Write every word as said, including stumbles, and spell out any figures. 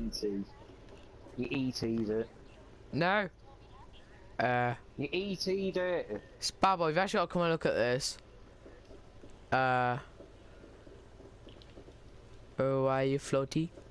E T. You E T'd it. No. Uh, You E T'd it. Spabo, you've actually got to come and look at this. Uh. Oh, are you floaty?